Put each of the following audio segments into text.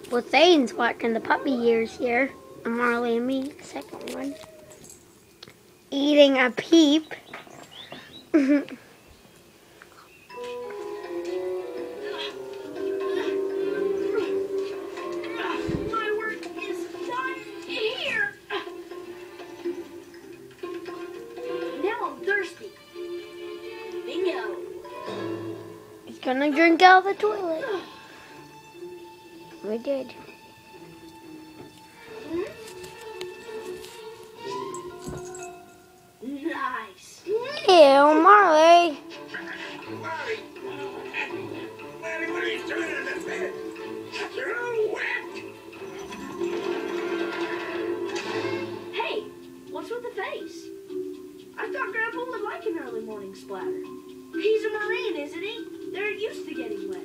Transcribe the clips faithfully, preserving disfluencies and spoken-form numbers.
Well, Thayne's watching the puppy years here. And Marley and Me, the second one. Eating a peep. My work is done here. Now I'm thirsty. Bingo. He's gonna drink out of the toilet. We did. Nice. Ew, Marley. Marley, Marley, what are you doing in the bed? You're all wet. Hey, what's with the face? I thought Grandpa would like an early morning splatter. He's a Marine, isn't he? They're used to getting wet.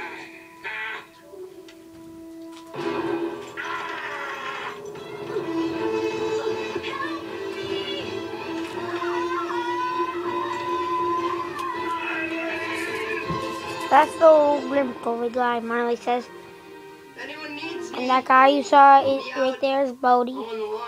That's the old wrinkly guy, Marley says. Anyone needs me? And that guy you saw is right there is Bodie. On the